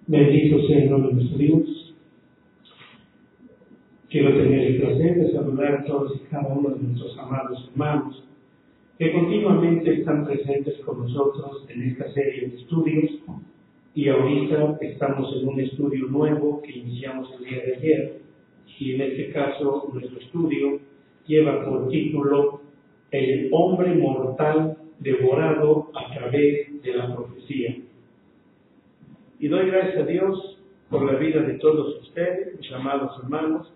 Bendito sea el nombre de nuestro Dios. Quiero tener el placer de saludar a todos y cada uno de nuestros amados hermanos que continuamente están presentes con nosotros en esta serie de estudios, y ahorita estamos en un estudio nuevo que iniciamos el día de ayer, y en este caso nuestro estudio lleva por título El hombre mortal devorado a través de la profecía. Y doy gracias a Dios por la vida de todos ustedes, mis amados hermanos.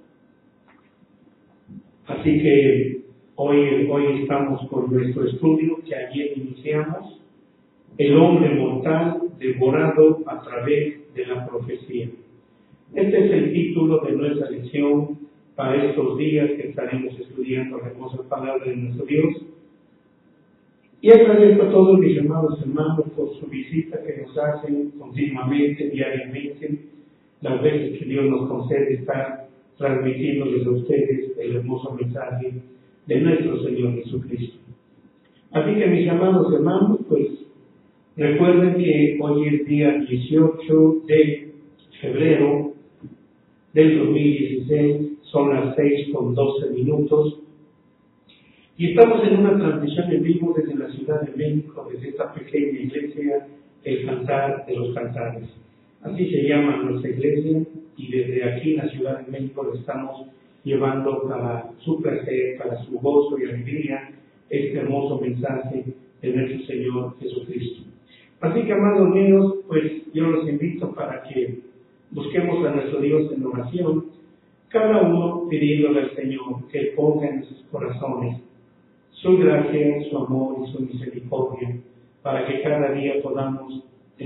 Así que hoy estamos con nuestro estudio que ayer iniciamos, el hombre mortal devorado a través de la profecía. Este es el título de nuestra lección para estos días que estaremos estudiando la hermosa palabra de nuestro Dios. Y agradezco a todos mis amados hermanos por su visita que nos hacen continuamente, diariamente, las veces que Dios nos concede estar transmitiéndoles a ustedes el hermoso mensaje de nuestro Señor Jesucristo. Así que mis amados hermanos, pues recuerden que hoy es día 18 de febrero del 2016, son las 6:12, y estamos en una transmisión en vivo desde la Ciudad de México, desde esta pequeña iglesia, el Cantar de los Cantares. Así se llama nuestra iglesia, y desde aquí en la Ciudad de México lo estamos llevando para su placer, para su gozo y alegría, este hermoso mensaje de nuestro Señor Jesucristo. Así que, amados míos, pues yo los invito para que busquemos a nuestro Dios en oración, cada uno pidiéndole al Señor que ponga en sus corazones su gracia, su amor y su misericordia, para que cada día podamos,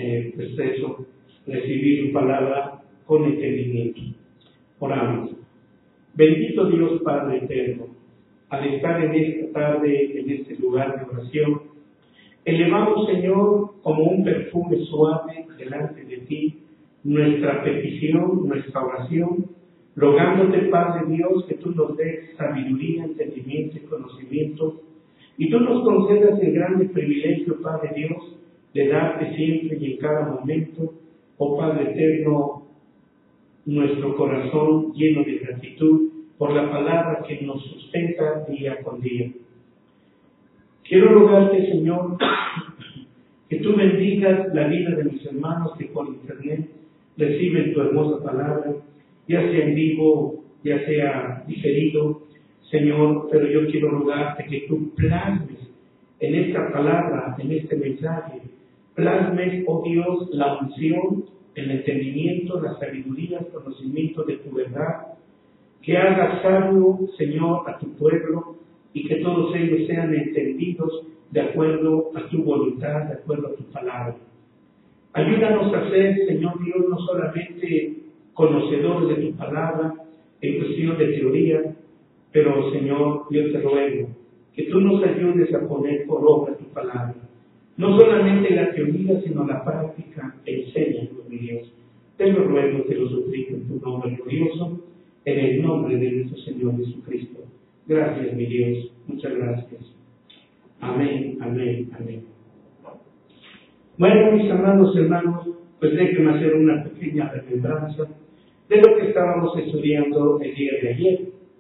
recibir su palabra con entendimiento. Oramos. Bendito Dios Padre eterno, al estar en esta tarde, en este lugar de oración, elevamos, Señor, como un perfume suave delante de ti, nuestra petición, nuestra oración, rogándote, Padre Dios, que tú nos des sabiduría, entendimiento y conocimiento, y tú nos concedas el grande privilegio, Padre Dios, de darte siempre y en cada momento, oh Padre eterno, nuestro corazón lleno de gratitud por la palabra que nos sustenta día con día. Quiero rogarte, Señor, que tú bendigas la vida de mis hermanos que por internet reciben tu hermosa palabra, ya sea en vivo, ya sea diferido, Señor, pero yo quiero rogarte que tú plasmes en esta palabra, en este mensaje, plasmes, oh Dios, la unción, el entendimiento, la sabiduría, el conocimiento de tu verdad, que haga sabio, Señor, a tu pueblo, y que todos ellos sean entendidos de acuerdo a tu voluntad, de acuerdo a tu palabra. Ayúdanos a ser, Señor Dios, no solamente conocedores de tu palabra en cuestión de teoría, pero, Señor, yo te ruego que tú nos ayudes a poner por obra tu palabra. No solamente la teoría, sino la práctica. Enséñanos, mi Dios. Te lo ruego, te lo suplico en tu nombre glorioso, en el nombre de nuestro Señor Jesucristo. Gracias, mi Dios. Muchas gracias. Amén, amén, amén. Bueno, mis amados hermanos, pues déjenme hacer una pequeña remembranza de lo que estábamos estudiando el día de ayer.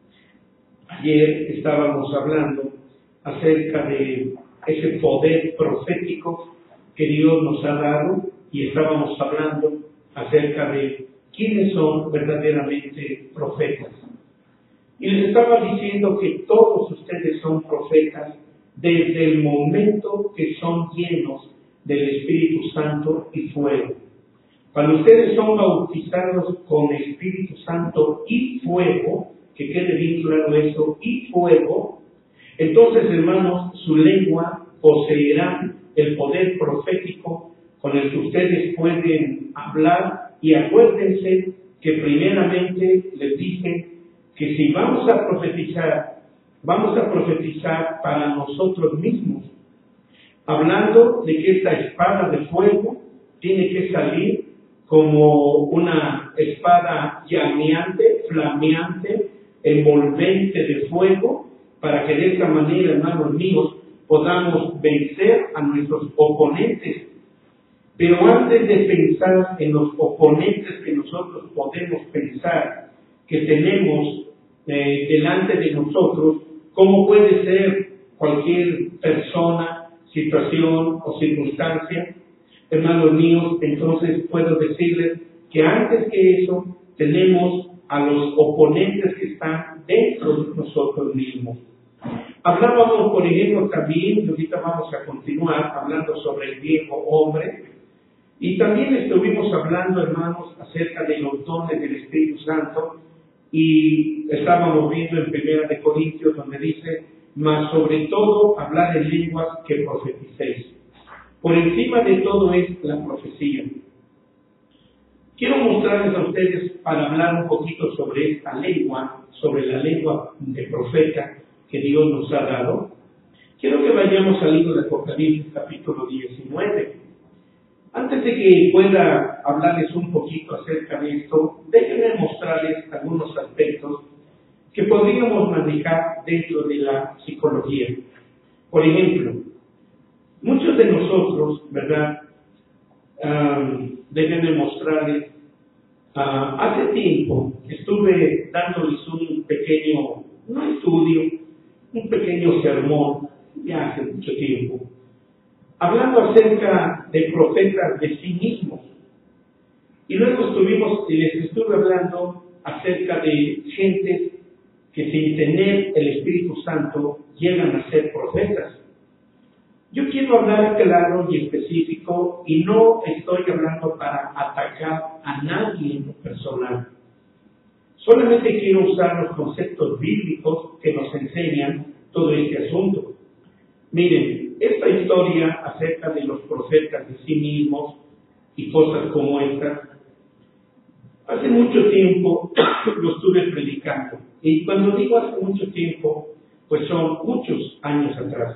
Ayer estábamos hablando acerca de ese poder profético que Dios nos ha dado, y estábamos hablando acerca de quiénes son verdaderamente profetas. Y les estaba diciendo que todos ustedes son profetas desde el momento que son llenos del Espíritu Santo y fuego. Cuando ustedes son bautizados con Espíritu Santo y fuego, que quede bien claro eso, y fuego, entonces, hermanos, su lengua poseerá el poder profético con el que ustedes pueden hablar. Y acuérdense que primeramente les dije que si vamos a profetizar para nosotros mismos, hablando de que esta espada de fuego tiene que salir como una espada llameante, flameante, envolvente de fuego, para que de esta manera, hermanos míos, podamos vencer a nuestros oponentes. Pero antes de pensar en los oponentes que nosotros podemos pensar que tenemos delante de nosotros, como puede ser cualquier persona, situación o circunstancia, hermanos míos, entonces puedo decirles que antes que eso tenemos a los oponentes que están dentro de nosotros mismos. Hablábamos, por ejemplo, también, y ahorita vamos a continuar hablando sobre el viejo hombre, y también estuvimos hablando, hermanos, acerca de los dones del Espíritu Santo, y estábamos viendo en 1 de Corintios donde dice, mas sobre todo hablar en lenguas que profeticéis. Por encima de todo es la profecía. Quiero mostrarles a ustedes, para hablar un poquito sobre esta lengua, sobre la lengua de profeta que Dios nos ha dado. Quiero que vayamos al libro de Apocalipsis, capítulo 19. Antes de que pueda hablarles un poquito acerca de esto, déjenme mostrarles algunos aspectos que podríamos manejar dentro de la psicología. Por ejemplo, muchos de nosotros, ¿verdad? Déjenme mostrarles, hace tiempo estuve dándoles un pequeño, no estudio, un pequeño sermón, ya hace mucho tiempo, hablando acerca de profetas de sí mismos. Y luego les estuve hablando acerca de gentes que sin tener el Espíritu Santo llegan a ser profetas. Yo quiero hablar claro y específico, y no estoy hablando para atacar a nadie en lo personal. Solamente quiero usar los conceptos bíblicos que nos enseñan todo este asunto. Miren, esta historia acerca de los profetas de sí mismos y cosas como estas, hace mucho tiempo lo estuve predicando. Y cuando digo hace mucho tiempo, pues son muchos años atrás.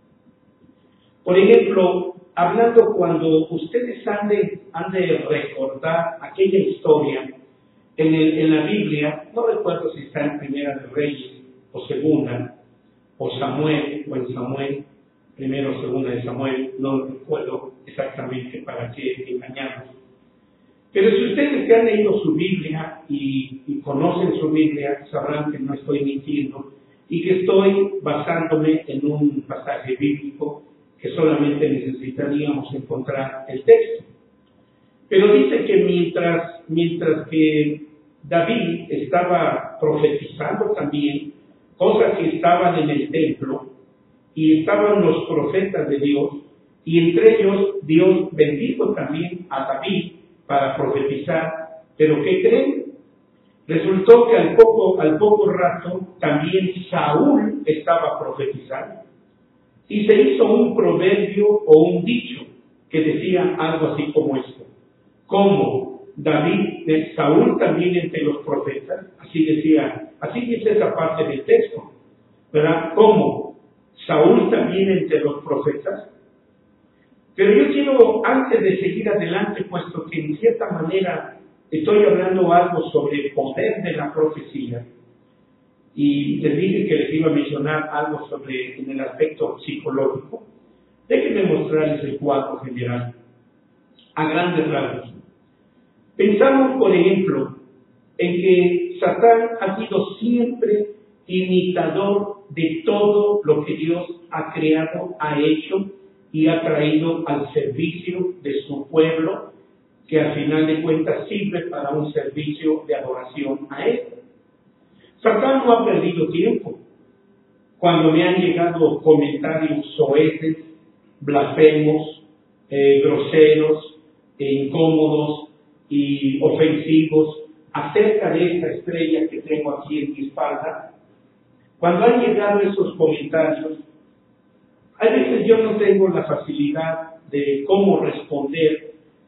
Por ejemplo, hablando cuando ustedes han de recordar aquella historia en la Biblia, no recuerdo si está en Primera de Reyes o Segunda, o Samuel, o en Samuel, Primera o Segunda de Samuel, no recuerdo exactamente para qué engañarnos. Pero si ustedes que han leído su Biblia y conocen su Biblia, sabrán que no estoy mintiendo y que estoy basándome en un pasaje bíblico que solamente necesitaríamos encontrar el texto. Pero dice que mientras que David estaba profetizando también, cosas que estaban en el templo, y estaban los profetas de Dios, y entre ellos Dios bendijo también a David para profetizar. Pero ¿qué creen? Resultó que al poco rato también Saúl estaba profetizando. Y se hizo un proverbio o un dicho que decía algo así como esto: como Saúl también entre los profetas, así dice esa parte del texto, ¿verdad? Como Saúl también entre los profetas. Pero yo quiero, antes de seguir adelante, puesto que en cierta manera estoy hablando algo sobre el poder de la profecía, y les dije que les iba a mencionar algo sobre en el aspecto psicológico, déjenme mostrarles el cuadro general, a grandes rasgos. Pensamos, por ejemplo, en que Satán ha sido siempre imitador de todo lo que Dios ha creado, ha hecho y ha traído al servicio de su pueblo, que al final de cuentas sirve para un servicio de adoración a Él. Satán no ha perdido tiempo. Cuando me han llegado comentarios soeces, blasfemos, groseros, incómodos y ofensivos acerca de esta estrella que tengo aquí en mi espalda, cuando han llegado esos comentarios, a veces yo no tengo la facilidad de cómo responder,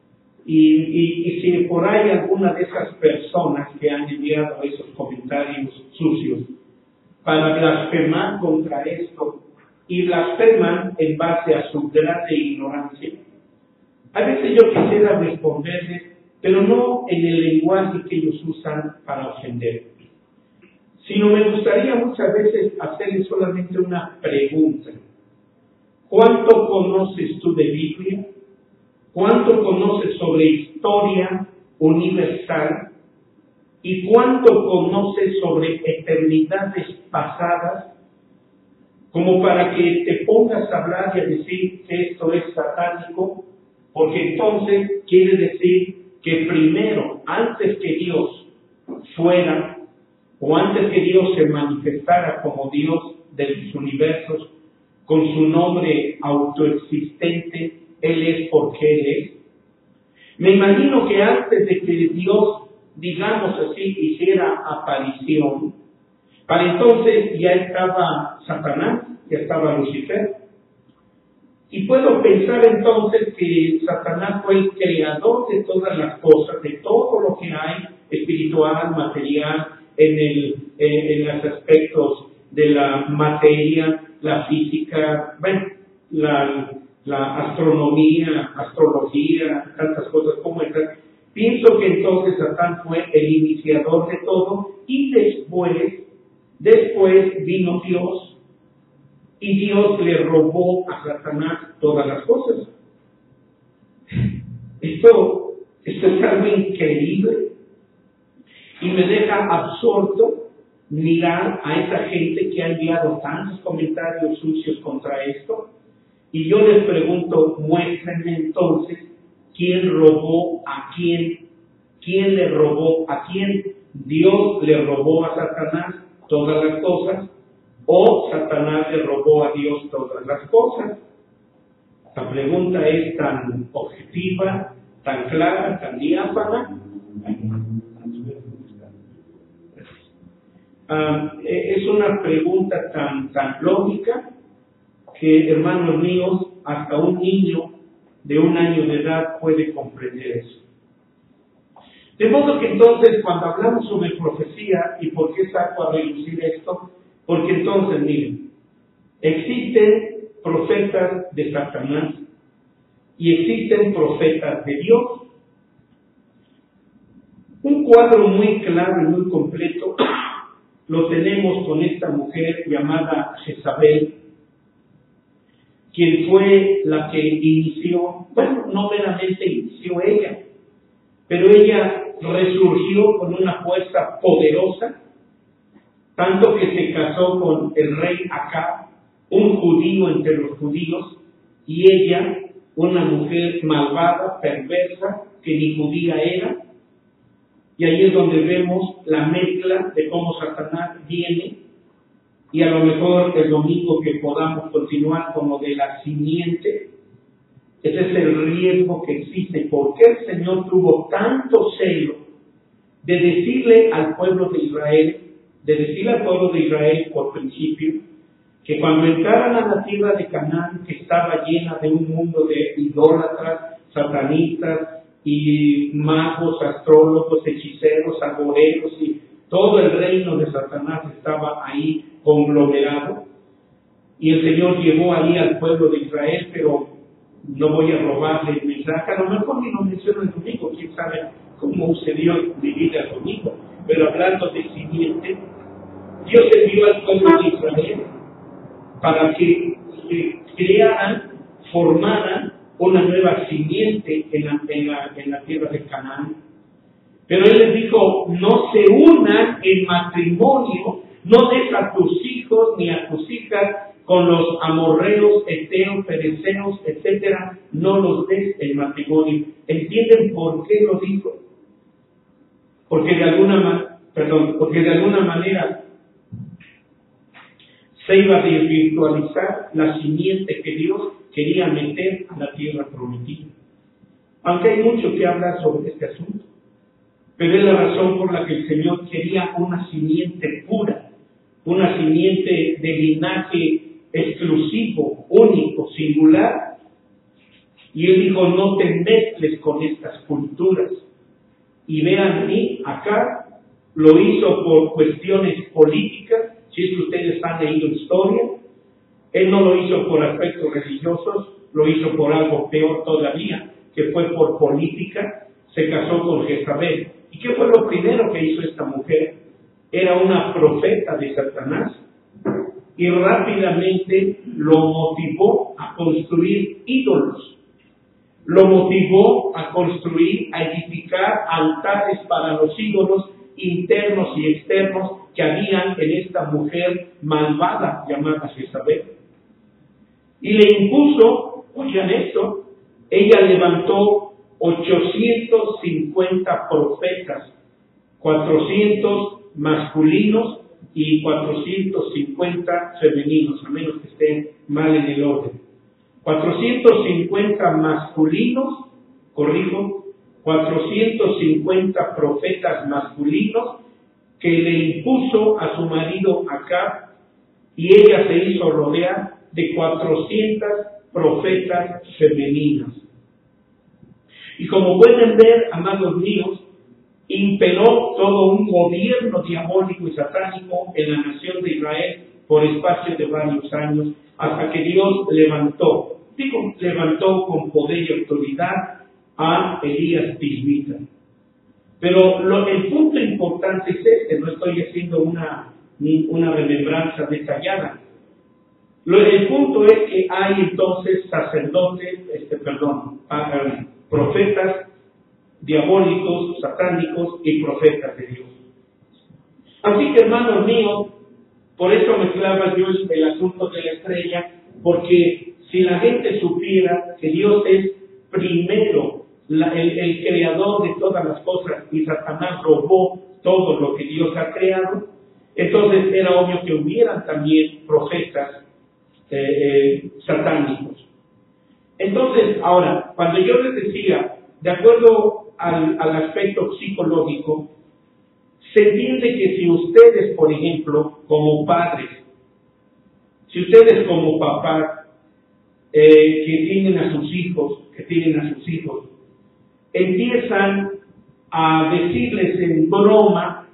y si por ahí alguna de esas personas que han enviado esos comentarios sucios para blasfemar contra esto, y blasfeman en base a su grande ignorancia, a veces yo quisiera responderles, pero no en el lenguaje que ellos usan para ofender, sino me gustaría muchas veces hacerles solamente una pregunta. ¿Cuánto conoces tú de Biblia? ¿Cuánto conoces sobre historia universal? ¿Y cuánto conoces sobre eternidades pasadas? Como para que te pongas a hablar y a decir que esto es satánico, porque entonces quiere decir que primero, antes que Dios fuera, o antes que Dios se manifestara como Dios de los universos, con su nombre autoexistente, Él es porque Él es. Me imagino que antes de que Dios, digamos así, hiciera aparición, para entonces ya estaba Satanás, ya estaba Lucifer. Y puedo pensar entonces que Satanás fue el creador de todas las cosas, de todo lo que hay, espiritual, material, en los aspectos de la materia, la física, bueno, la astronomía, astrología, tantas cosas como estas. Pienso que entonces Satán fue el iniciador de todo y después vino Dios y Dios le robó a Satanás todas las cosas. Esto es algo increíble y me deja absorto mirar a esa gente que ha enviado tantos comentarios sucios contra esto. Y yo les pregunto, muéstrenme entonces quién robó a quién, quién le robó a quién. Dios le robó a Satanás todas las cosas, o Satanás le robó a Dios todas las cosas. La pregunta es tan objetiva, tan clara, tan diáfana. Es una pregunta tan lógica que, hermanos míos, hasta un niño de 1 año de edad puede comprender eso. De modo que entonces, cuando hablamos sobre profecía, ¿y por qué saco a relucir esto? Porque entonces, miren, existen profetas de Satanás y existen profetas de Dios. Un cuadro muy claro y muy completo lo tenemos con esta mujer llamada Jezabel, quien fue la que inició, bueno, no meramente inició ella, pero ella resurgió con una fuerza poderosa, tanto que se casó con el rey Acab, un judío entre los judíos, y ella, una mujer malvada, perversa, que ni judía era. Y ahí es donde vemos la mezcla de cómo Satanás viene, y a lo mejor el domingo que podamos continuar con lo de la simiente. Ese es el riesgo que existe. ¿Por qué el Señor tuvo tanto celo de decirle al pueblo de Israel, por principio, que cuando entraran a la tierra de Canaán, que estaba llena de un mundo de idólatras, satanistas y magos, astrólogos, hechiceros, agoreros, y todo el reino de Satanás estaba ahí conglomerado, y el Señor llevó ahí al pueblo de Israel, pero no voy a robarle el mensaje, a lo mejor ni lo menciono el domingo, quién sabe cómo use Dios mi vida el domingo, pero hablando de simiente, Dios envió al pueblo de Israel para que formaran una nueva simiente en la tierra de Canaán. Pero Él les dijo, no se unan en matrimonio, no des a tus hijos ni a tus hijas con los amorreos, heteos, fereceos, etcétera, no los des en matrimonio. ¿Entienden por qué lo dijo? Porque de alguna manera se iba a desvirtualizar la simiente que Dios quería meter a la tierra prometida. Aunque hay mucho que hablar sobre este asunto, pero es la razón por la que el Señor quería una simiente pura, una simiente de linaje exclusivo, único, singular. Y Él dijo, no te mezcles con estas culturas. Y vean, acá lo hizo por cuestiones políticas. Si es que ustedes han leído historia, Él no lo hizo por aspectos religiosos, lo hizo por algo peor todavía, que fue por política. Se casó con Jezabel. ¿Y qué fue lo primero que hizo esta mujer? Era una profeta de Satanás, y rápidamente lo motivó a construir ídolos. lo motivó a construir, a edificar altares para los ídolos internos y externos que habían en esta mujer malvada llamada Jezabel. Y le impuso, oigan esto, ella levantó 850 profetas, 400 masculinos y 450 femeninos, a menos que estén mal en el orden. 450 masculinos, 450 profetas masculinos que le impuso a su marido Acab, y ella se hizo rodear de 400 profetas femeninas. Y como pueden ver, amados míos, imperó todo un gobierno diabólico y satánico en la nación de Israel por espacio de varios años, hasta que Dios levantó con poder y autoridad a Elías Tisbita. Pero el punto importante es este, no estoy haciendo una remembranza detallada. El punto es que hay entonces profetas diabólicos, satánicos y profetas de Dios. Así que, hermanos míos, por eso mezclaba yo el asunto de la estrella, porque si la gente supiera que Dios es primero el creador de todas las cosas y Satanás robó todo lo que Dios ha creado, entonces era obvio que hubieran también profetas satánicos. Entonces, ahora, cuando yo les decía, de acuerdo al aspecto psicológico, se entiende que si ustedes, por ejemplo, como padres, si ustedes como papás, que tienen a sus hijos, empiezan a decirles en broma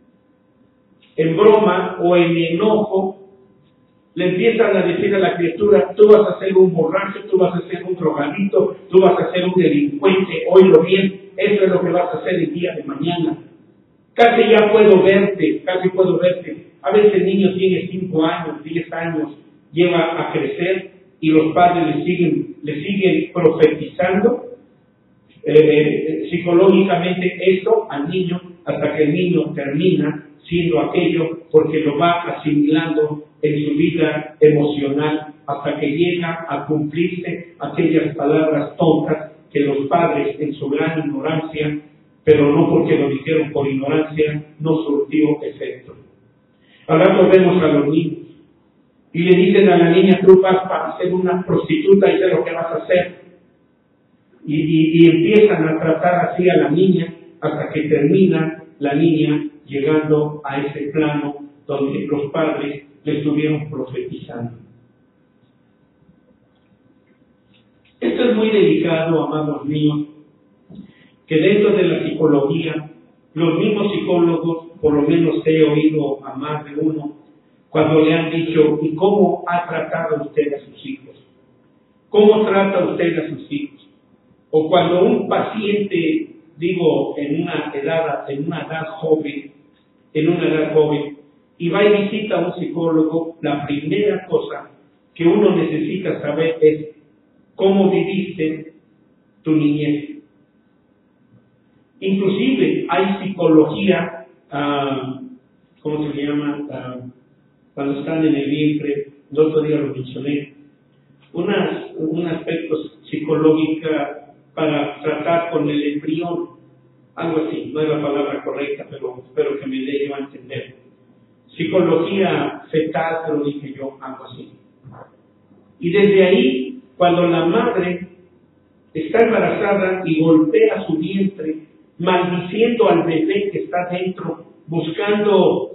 o en enojo, le empiezan a decir a la criatura: tú vas a ser un borracho, tú vas a ser un drogadito, tú vas a ser un delincuente, oílo bien, eso es lo que vas a hacer el día de mañana. Casi puedo verte. A veces el niño tiene 5 años, 10 años, lleva a crecer y los padres le siguen profetizando psicológicamente esto al niño, hasta que el niño termina siendo aquello, porque lo va asimilando en su vida emocional, hasta que llega a cumplirse aquellas palabras tontas que los padres, en su gran ignorancia, pero no porque lo dijeron por ignorancia, no surtió efecto. Ahora nos vemos a los niños y le dicen a la niña: tú vas para ser una prostituta y sé lo que vas a hacer. Y empiezan a tratar así a la niña hasta que termina la niña llegando a ese plano donde los padres le estuvieron profetizando. Esto es muy delicado, amados míos, que dentro de la psicología, los mismos psicólogos, por lo menos he oído a más de uno, cuando le han dicho: ¿y cómo ha tratado usted a sus hijos? ¿Cómo trata usted a sus hijos? O cuando un paciente, en una edad joven, y va y visita a un psicólogo, la primera cosa que uno necesita saber es cómo viviste tu niñez. Inclusive hay psicología, ¿cómo se llama? Cuando están en el vientre, el otro día lo mencioné, un aspecto psicológico para tratar con el embrión, algo así, no es la palabra correcta, pero espero que me dé yo a entender. Psicología fetal, pero dije yo, algo así. Y desde ahí, cuando la madre está embarazada y golpea su vientre, maldiciendo al bebé que está dentro, buscando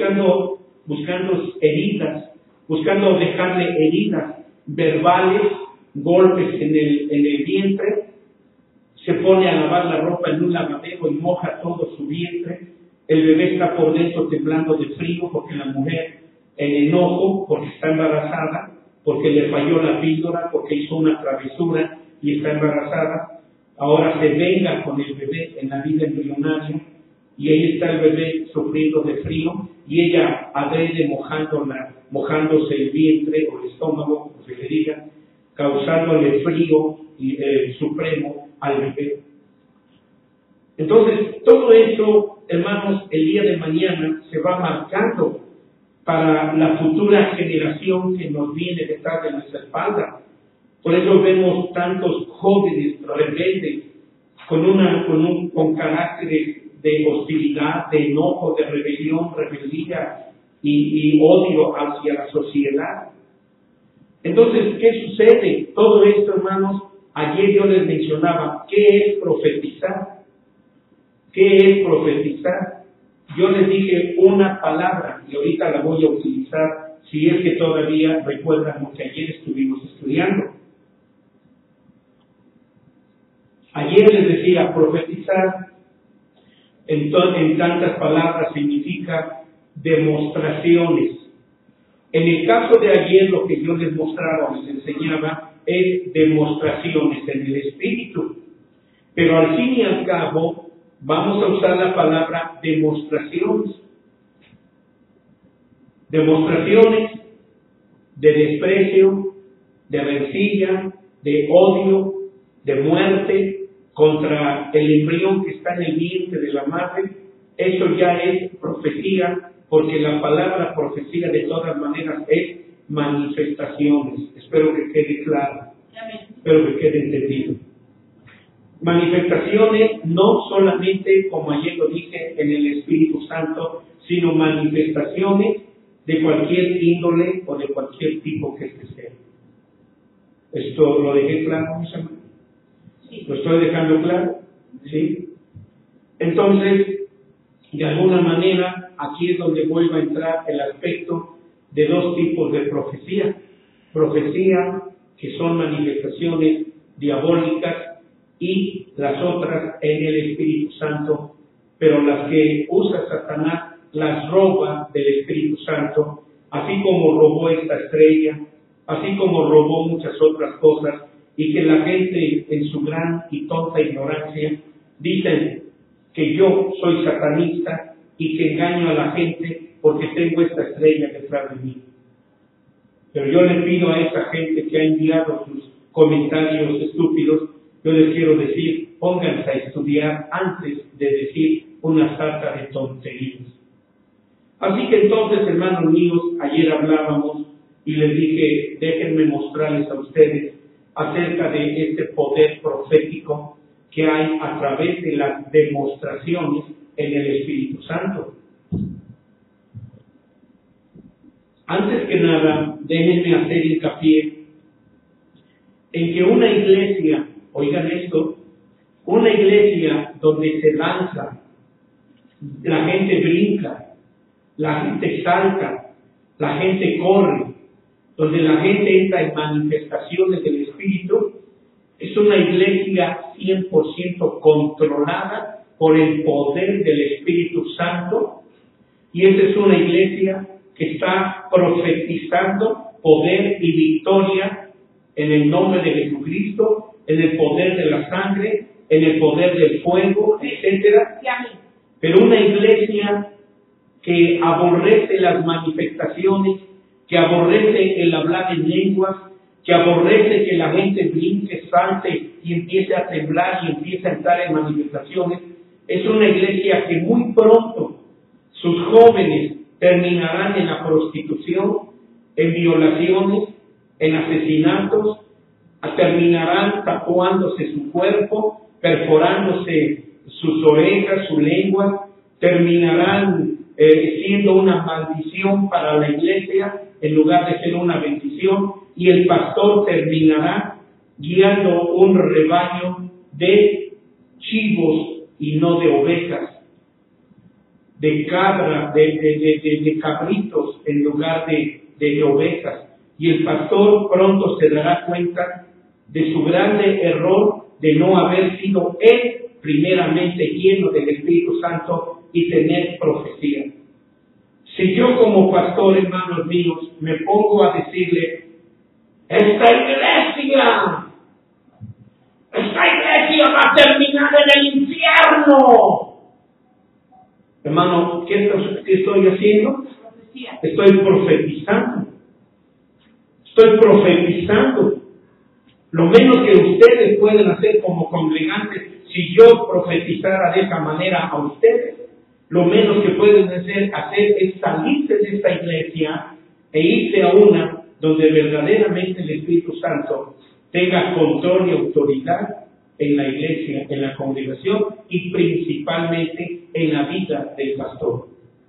heridas, buscando dejarle heridas verbales, golpes en el vientre, se pone a lavar la ropa en un lavadero y moja todo su vientre. El bebé está por dentro temblando de frío porque la mujer, en enojo, porque está embarazada, porque le falló la píldora, porque hizo una travesura y está embarazada, ahora se venga con el bebé en la vida embrionaria, y ahí está el bebé sufriendo de frío, y ella adrede mojándose el vientre o el estómago, como se le diga, causándole frío supremo al vivir. Entonces, todo eso, hermanos, el día de mañana se va marcando para la futura generación que nos viene detrás de nuestra espalda. Por eso vemos tantos jóvenes rebeldes con carácter de hostilidad, de enojo, de rebelión, rebeldía y odio hacia la sociedad. Entonces, ¿qué sucede? Todo esto, hermanos, ayer yo les mencionaba, ¿qué es profetizar? ¿Qué es profetizar? Yo les dije una palabra y ahorita la voy a utilizar si es que todavía recuerdan lo que ayer estuvimos estudiando. Ayer les decía, profetizar en tantas palabras significa demostraciones. En el caso de ayer lo que yo les mostraba, les enseñaba, es demostraciones en el Espíritu. Pero al fin y al cabo, vamos a usar la palabra demostraciones. Demostraciones de desprecio, de rencilla, de odio, de muerte contra el embrión que está en el vientre de la madre. Eso ya es profecía, porque la palabra profecía de todas maneras es manifestaciones. Espero que quede claro. Espero que quede entendido. Manifestaciones no solamente, como ayer lo dije, en el Espíritu Santo, sino manifestaciones de cualquier índole o de cualquier tipo que sea. ¿Esto lo dejé claro, mis hermanos? Sí. ¿Lo estoy dejando claro? ¿Sí? Entonces, de alguna manera, aquí es donde vuelve a entrar el aspecto de dos tipos de profecía. Profecía que son manifestaciones diabólicas y las otras en el Espíritu Santo, pero las que usa Satanás las roba del Espíritu Santo, así como robó esta estrella, así como robó muchas otras cosas, y que la gente en su gran y tonta ignorancia dicen que yo soy satanista y que engaño a la gente porque tengo esta estrella detrás de mí. Pero yo le pido a esa gente que ha enviado sus comentarios estúpidos, yo les quiero decir, pónganse a estudiar antes de decir una sarta de tonterías. Así que entonces, hermanos míos, ayer hablábamos y les dije, déjenme mostrarles a ustedes acerca de este poder profético que hay a través de las demostraciones en el Espíritu Santo. Antes que nada, déjenme hacer hincapié en que una iglesia, oigan esto, una iglesia donde se danza, la gente brinca, la gente salta, la gente corre, donde la gente entra en manifestaciones del Espíritu, es una iglesia 100% controlada por el poder del Espíritu Santo, y esa es una iglesia que está profetizando poder y victoria en el nombre de Jesucristo, en el poder de la sangre, en el poder del fuego, etcétera. Pero una iglesia que aborrece las manifestaciones, que aborrece el hablar en lenguas, que aborrece que la gente brinque, salte y empiece a temblar y empiece a entrar en manifestaciones, es una iglesia que muy pronto sus jóvenes terminarán en la prostitución, en violaciones, en asesinatos, terminarán tatuándose su cuerpo, perforándose sus orejas, su lengua, terminarán siendo una maldición para la iglesia en lugar de ser una bendición, y el pastor terminará guiando un rebaño de chivos y no de ovejas, de cabra, de cabritos en lugar de ovejas, y el pastor pronto se dará cuenta de su grande error de no haber sido él primeramente lleno del Espíritu Santo y tener profecía. Si yo como pastor, hermanos míos, me pongo a decirle, esta iglesia va a terminar en el infierno. Hermano, ¿qué estoy haciendo? Estoy profetizando. Lo menos que ustedes pueden hacer como congregantes, si yo profetizara de esa manera a ustedes, lo menos que pueden hacer es salirse de esta iglesia e irse a una donde verdaderamente el Espíritu Santo tenga control y autoridad en la iglesia, en la congregación y principalmente en la vida del pastor.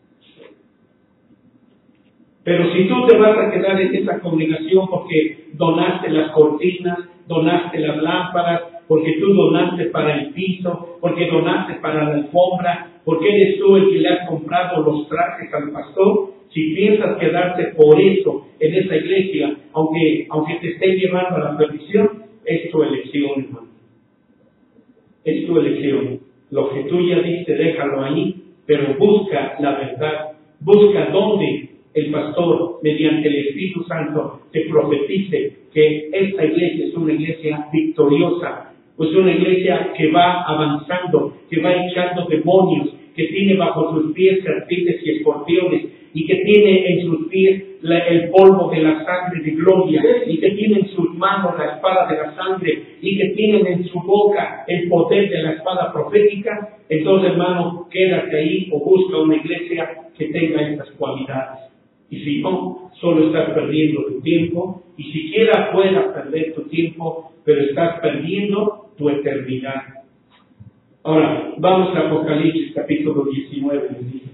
Pero si tú te vas a quedar en esa congregación porque donaste las cortinas, donaste las lámparas, porque tú donaste para el piso, porque donaste para la alfombra, porque eres tú el que le has comprado los trajes al pastor, si piensas quedarte por eso en esa iglesia, aunque te esté llevando a la perdición, es tu elección, hermano. Es tu elección. Lo que tú ya diste, déjalo ahí, pero busca la verdad. Busca dónde el pastor, mediante el Espíritu Santo, te profetice que esta iglesia es una iglesia victoriosa, pues una iglesia que va avanzando, que va echando demonios, que tiene bajo sus pies serpientes y escorpiones, y que tiene en sus pies el polvo de la sangre de gloria, y que tiene en sus manos la espada de la sangre, y que tienen en su boca el poder de la espada profética. Entonces, hermano, quédate ahí o busca una iglesia que tenga estas cualidades. Y si no, solo estás perdiendo tu tiempo, y siquiera puedas perder tu tiempo, pero estás perdiendo tu eternidad. Ahora, vamos a Apocalipsis capítulo 19, les dije.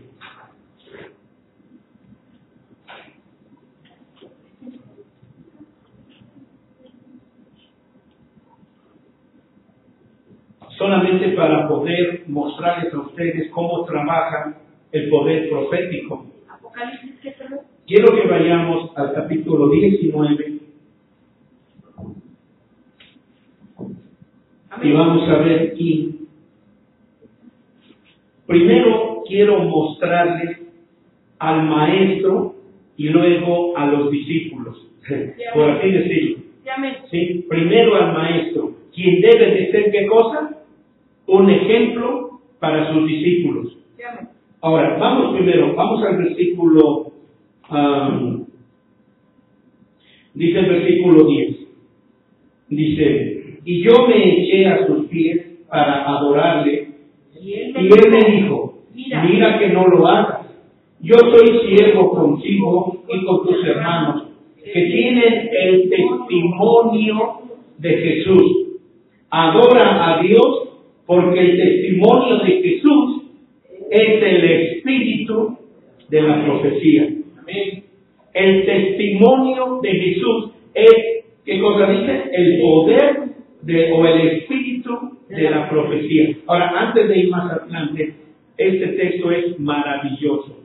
Solamente para poder mostrarles a ustedes cómo trabaja el poder profético. Apocalipsis, ¿qué tal? Quiero que vayamos al capítulo 19 y vamos a ver aquí. Primero quiero mostrarles al maestro y luego a los discípulos, por así decirlo. Sí, primero al maestro, quien debe de ser ¿qué cosa? Un ejemplo para sus discípulos. Ahora, vamos al versículo, dice el versículo 10. Dice, y yo me eché a sus pies para adorarle, y él me dijo, mira que no lo hagas. Yo soy siervo contigo y con tus hermanos, que tienen el testimonio de Jesús. Adora a Dios, porque el testimonio de Jesús es el espíritu de la profecía. Amén. El testimonio de Jesús es, ¿qué cosa dice? El poder o el espíritu de la profecía. Ahora, antes de ir más adelante, este texto es maravilloso.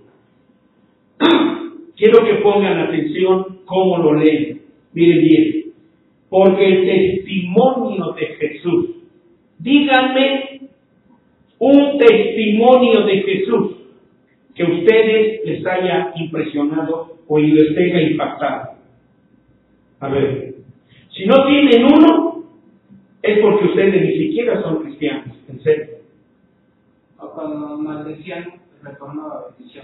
Quiero que pongan atención cómo lo leen. Miren bien. Porque el testimonio de Jesús. Díganme un testimonio de Jesús que ustedes les haya impresionado o les tenga impactado. A ver, si no tienen uno, es porque ustedes ni siquiera son cristianos, en serio. Cuando maldecían, retornó la bendición.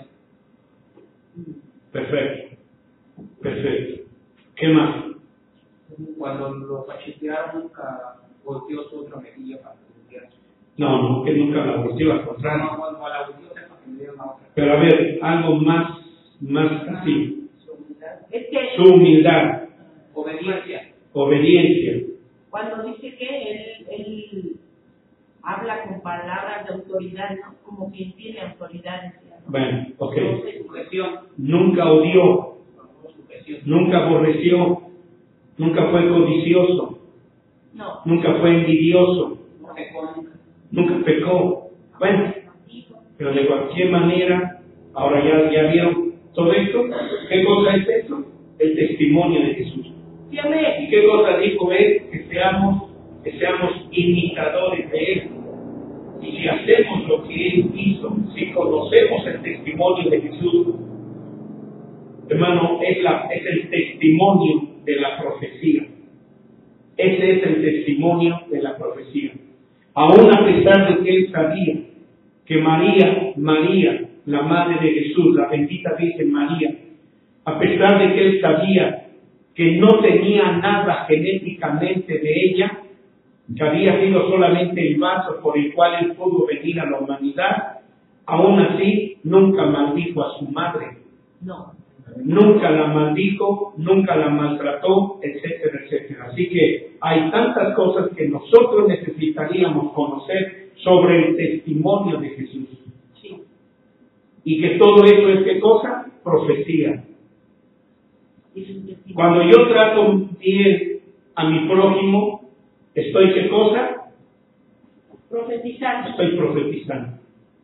Perfecto, perfecto. ¿Qué más? Cuando lo cachetearon, nunca volteó su otra mejilla para que le dieran. No, que nunca la volteó, al contrario. No, cuando la volteó, para que le dieran la otra. Pero a ver, algo más así. Es que Su humildad. Obediencia. Cuando dice que él habla con palabras de autoridad, ¿no? Como quien tiene autoridad. Bueno, ok. Sujeción. Nunca odió, Sujeción. nunca aborreció, nunca fue codicioso, No. nunca fue envidioso, No pecó. nunca pecó. Bueno, pero de cualquier manera, ahora ya vieron todo esto. ¿Qué cosa es esto? El testimonio de Jesús. Sí, amén. ¿Y qué cosa dijo él? Que seamos imitadores de él. Y si hacemos lo que él hizo, si conocemos el testimonio de Jesús, hermano, es el testimonio de la profecía. Ese es el testimonio de la profecía. Aún a pesar de que él sabía que María, la madre de Jesús, la bendita Virgen María, a pesar de que él sabía que no tenía nada genéticamente de ella, que había sido solamente el vaso por el cual él pudo venir a la humanidad, aún así nunca maldijo a su madre. No. Nunca la maldijo, nunca la maltrató, etcétera, etcétera. Así que hay tantas cosas que nosotros necesitaríamos conocer sobre el testimonio de Jesús. Sí. Y que todo eso es, ¿qué cosa? Profecía. Es un testimonio. Cuando yo trato bien a mi prójimo, ¿estoy qué cosa? Profetizando. Estoy profetizando.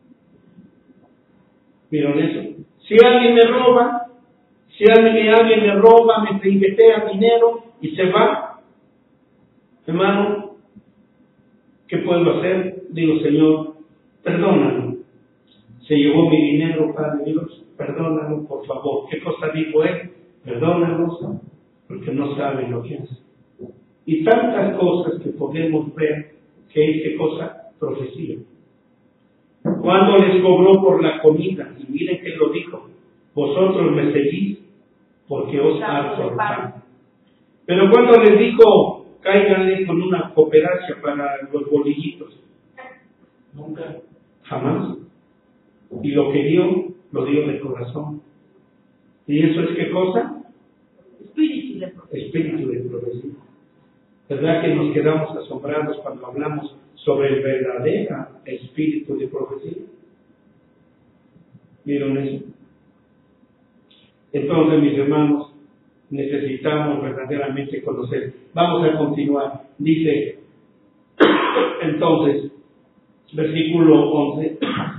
¿Vieron eso? Si alguien me roba, si alguien me roba, me trinquetea dinero y se va, hermano, ¿qué puedo hacer? Digo, Señor, perdónalo. Se llevó mi dinero, Padre Dios, perdónalo, por favor. ¿Qué cosa dijo él? Perdónalos, porque no saben lo que hacen. Y tantas cosas que podemos ver que es, ¿qué cosa? Profecía. Cuando les cobró por la comida, y miren que lo dijo, vosotros me seguís porque os harto el pan. Pero cuando les dijo, cáiganle con una cooperacha para los bolillitos, nunca, jamás. Y lo que dio, lo dio de corazón. ¿Y eso es qué cosa? Espíritu de profecía. Espíritu de profecía. ¿Verdad que nos quedamos asombrados cuando hablamos sobre el verdadero espíritu de profecía? ¿Vieron eso? Entonces, mis hermanos, necesitamos verdaderamente conocer. Vamos a continuar. Dice, entonces, versículo 11,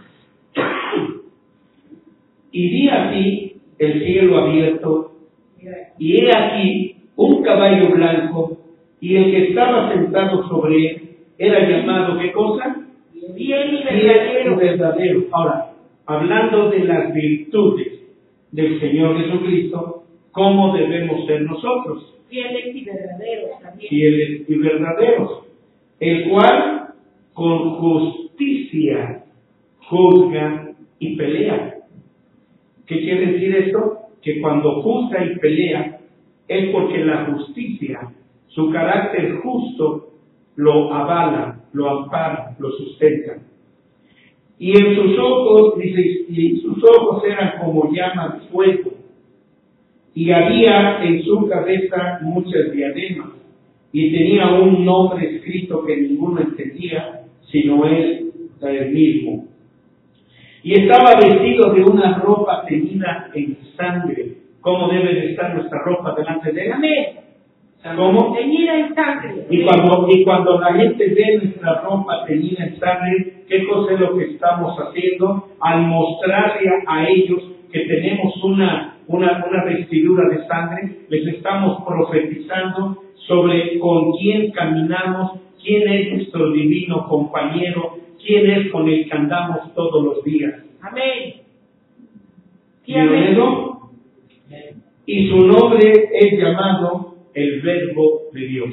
y vi aquí el cielo abierto, y he aquí un caballo blanco, y el que estaba sentado sobre él era llamado, ¿qué cosa? Fiel y verdadero. Ahora, hablando de las virtudes del Señor Jesucristo, ¿cómo debemos ser nosotros? Fieles y verdaderos también. Fieles y verdaderos, el cual con justicia juzga y pelea. ¿Qué quiere decir esto? Que cuando juzga y pelea es porque la justicia, su carácter justo, lo avala, lo ampara, lo sustenta. Y en sus ojos, dice, y sus ojos eran como llamas de fuego, y había en su cabeza muchas diademas, y tenía un nombre escrito que ninguno entendía, sino él mismo. Y estaba vestido de una ropa teñida en sangre. ¿Cómo debe de estar nuestra ropa delante de él? Amén. ¿Cómo? Teñida en sangre. Y cuando la gente ve nuestra ropa teñida en sangre, ¿qué cosa es lo que estamos haciendo? Al mostrarle a ellos que tenemos una vestidura de sangre, les estamos profetizando sobre con quién caminamos, quién es nuestro divino compañero, quién es con el que andamos todos los días. Amén. ¿Y eso? Y su nombre es llamado el Verbo de Dios.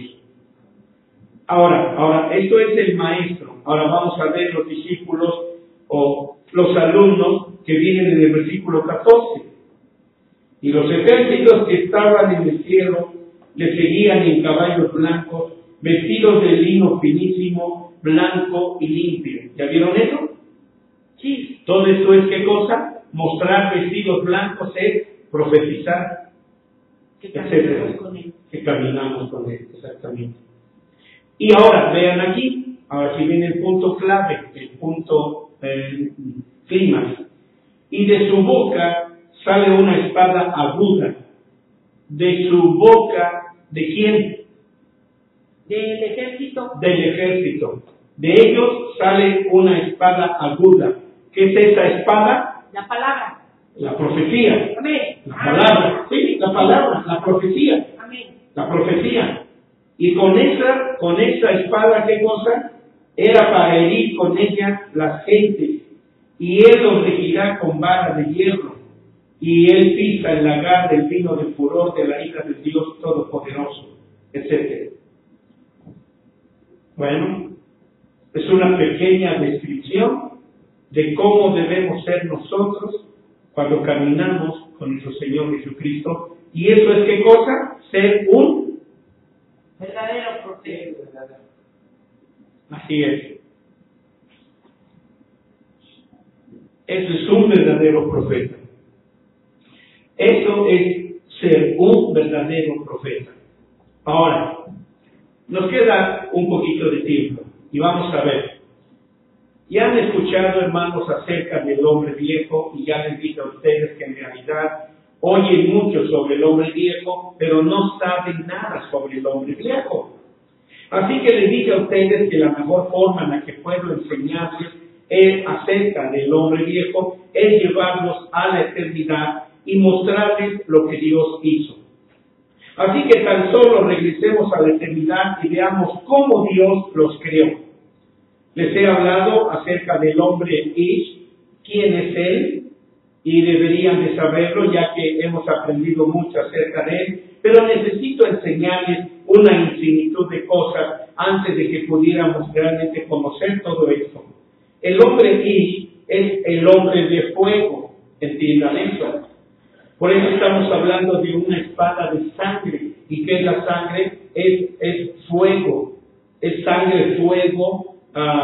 Ahora, esto es el maestro. Ahora vamos a ver los discípulos o los alumnos que vienen en el versículo 14. Y los ejércitos que estaban en el cielo le seguían en caballos blancos, vestidos de lino finísimo, blanco y limpio. ¿Ya vieron eso? Sí. Todo esto es ¿qué cosa? Mostrar vestidos blancos es profetizar, etcétera. Que caminamos con él, exactamente. Y ahora, vean aquí, ahora sí viene el punto clave, el punto clímax. Y de su boca sale una espada aguda. De su boca, ¿de quién? Del ejército. Del ejército. De ellos sale una espada aguda. ¿Qué es esa espada? La palabra. La profecía. Amén. La palabra. Sí, la palabra, la profecía. Amén. La profecía. Y con esa espada, ¿qué cosa? Era para herir con ella las gentes. Y él los regirá con vara de hierro. Y él pisa el lagar del vino del furor de la ira del Dios Todopoderoso, etc. Bueno, es una pequeña descripción de cómo debemos ser nosotros cuando caminamos con nuestro Señor Jesucristo ¿Y eso es qué cosa? Ser un verdadero profeta. Así es. Eso es un verdadero profeta. Eso es ser un verdadero profeta. Ahora, nos queda un poquito de tiempo y vamos a ver. Ya han escuchado, hermanos, acerca del hombre viejo y ya les dije a ustedes que en realidad oyen mucho sobre el hombre viejo, pero no saben nada sobre el hombre viejo. Así que les dije a ustedes que la mejor forma en la que puedo enseñarles acerca del hombre viejo es llevarlos a la eternidad y mostrarles lo que Dios hizo. Así que tan solo regresemos a la eternidad y veamos cómo Dios los creó. Les he hablado acerca del hombre Ish, quién es él, y deberían de saberlo ya que hemos aprendido mucho acerca de él, pero necesito enseñarles una infinitud de cosas antes de que pudiéramos realmente conocer todo esto. El hombre Ish es el hombre de fuego, entiendan eso. Por eso estamos hablando de una espada de sangre. ¿Y qué es la sangre? Es fuego, es sangre, fuego,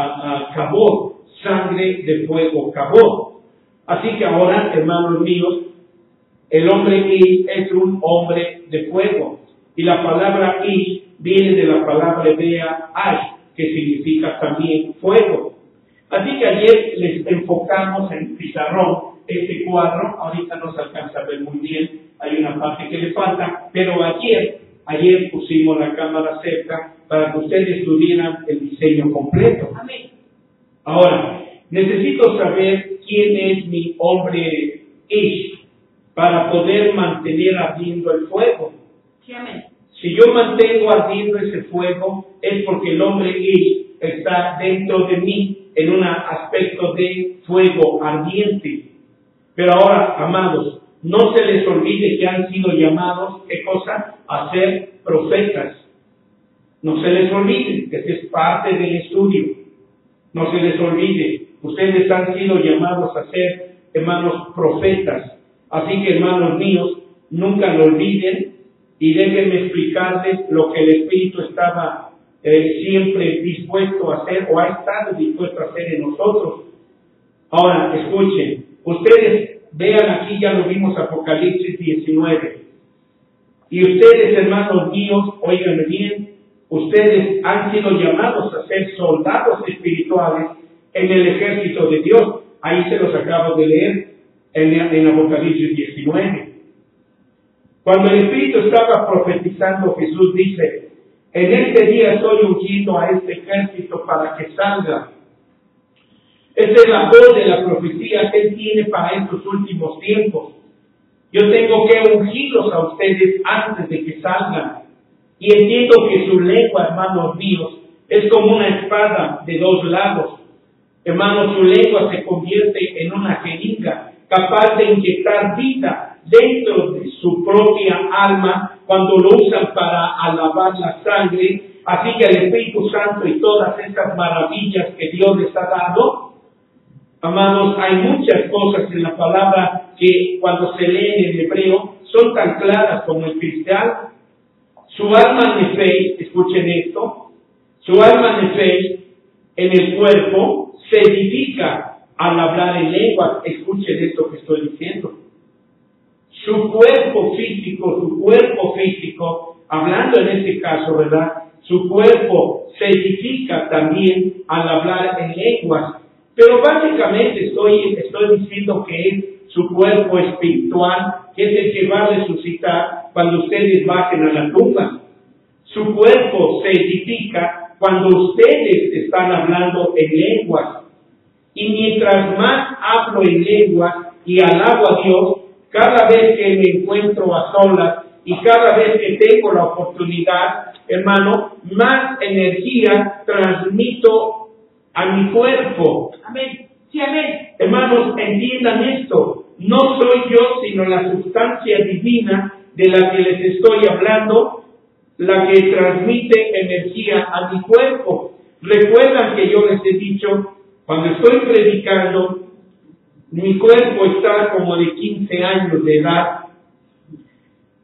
cabod, sangre de fuego, cabod. Así que ahora, hermanos míos, el hombre Ish es un hombre de fuego. Y la palabra Ish viene de la palabra hebrea Ash, que significa también fuego. Así que ayer les enfocamos en pizarrón este cuadro. Ahorita no se alcanza a ver muy bien, hay una parte que le falta, pero ayer pusimos la cámara cerca para que ustedes tuvieran el diseño completo. Amén. Ahora, necesito saber quién es mi hombre Ish para poder mantener ardiendo el fuego. Sí, amén. Si yo mantengo ardiendo ese fuego, es porque el hombre Ish está dentro de mí en un aspecto de fuego ardiente. Pero ahora, amados, no se les olvide que han sido llamados, ¿qué cosa? A ser profetas. No se les olvide, que es parte del estudio. No se les olvide, ustedes han sido llamados a ser, hermanos, profetas. Así que, hermanos míos, nunca lo olviden y déjenme explicarles lo que el Espíritu estaba siempre dispuesto a hacer o ha estado dispuesto a hacer en nosotros. Ahora, escuchen, ustedes vean aquí, ya lo vimos, Apocalipsis 19. Y ustedes, hermanos míos, oigan bien, ustedes han sido llamados a ser soldados espirituales en el ejército de Dios. Ahí se los acabo de leer en Apocalipsis 19. Cuando el Espíritu estaba profetizando, Jesús dice: en este día estoy ungiendo a este ejército para que salga. Esta es la voz de la profecía que Él tiene para estos últimos tiempos. Yo tengo que ungirlos a ustedes antes de que salgan. Y entiendo que su lengua, hermanos míos, es como una espada de dos lados. Hermanos, su lengua se convierte en una jeringa capaz de inyectar vida dentro de su propia alma cuando lo usan para alabar la sangre. Así que el Espíritu Santo y todas estas maravillas que Dios les ha dado, amados, hay muchas cosas en la palabra que cuando se leen en hebreo son tan claras como el cristal. Su alma nefesh, escuchen esto, su alma nefesh en el cuerpo se edifica al hablar en lenguas. Escuchen esto que estoy diciendo. Su cuerpo físico, hablando en este caso, ¿verdad? Su cuerpo se edifica también al hablar en lenguas. Pero básicamente estoy diciendo que es su cuerpo espiritual, que es el que va a resucitar cuando ustedes bajen a la tumba. Su cuerpo se edifica cuando ustedes están hablando en lenguas. Y mientras más hablo en lenguas y alabo a Dios, cada vez que me encuentro a solas y cada vez que tengo la oportunidad, hermano, más energía transmito a mi cuerpo. Amén. Sí, amén. Hermanos, entiendan esto. No soy yo, sino la sustancia divina de la que les estoy hablando, la que transmite energía a mi cuerpo. Recuerdan que yo les he dicho, cuando estoy predicando, mi cuerpo está como de 15 años de edad.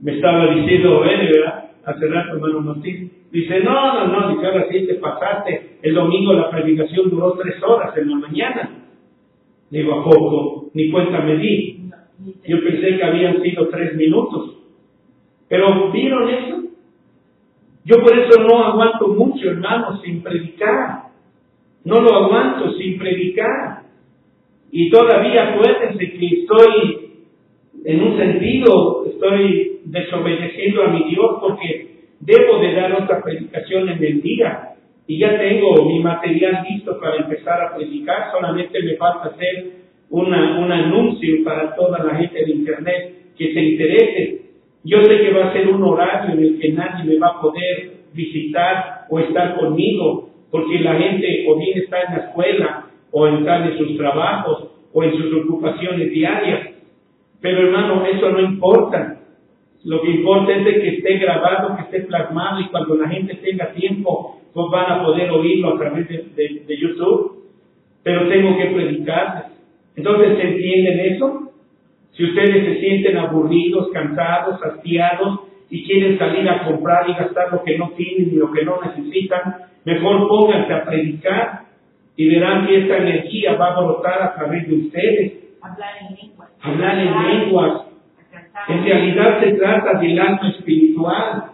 me estaba diciendo, ¿verdad? Hace rato, hermano Martín. Dice, no, dice, ahora sí te pasaste. El domingo la predicación duró 3 horas en la mañana. Digo, ¿a poco? Ni cuenta me di. Yo pensé que habían sido 3 minutos. Pero, ¿vieron eso? Yo por eso no aguanto mucho, hermano, sin predicar. No lo aguanto sin predicar. Y todavía acuérdense que estoy, en un sentido, estoy desobedeciendo a mi Dios porque debo de dar otra predicación en el día. Y ya tengo mi material listo para empezar a predicar. Solamente me falta hacer un anuncio para toda la gente de internet que se interese. Yo sé que va a ser un horario en el que nadie me va a poder visitar o estar conmigo, porque la gente o bien está en la escuela, o está en sus trabajos, o en sus ocupaciones diarias. Pero hermano, eso no importa. Lo que importa es de que esté grabado, que esté plasmado, y cuando la gente tenga tiempo, pues van a poder oírlo a través de YouTube. Pero tengo que predicarles. Entonces, ¿se entienden eso? Si ustedes se sienten aburridos, cansados, hastiados y quieren salir a comprar y gastar lo que no tienen y lo que no necesitan, mejor pónganse a predicar y verán que esta energía va a brotar a través de ustedes. Hablar en lenguas. En realidad se trata del alma espiritual.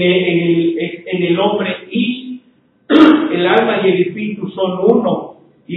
En el hombre y el alma y el espíritu son uno.